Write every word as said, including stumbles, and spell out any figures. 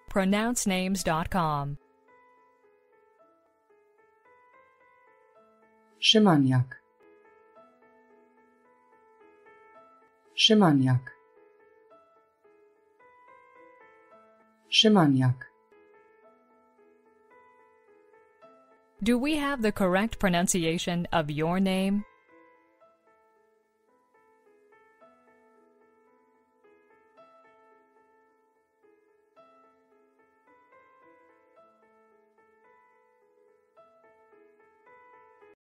pronounce names dot com. Szymaniak. Szymaniak. Szymaniak. Do we have the correct pronunciation of your name?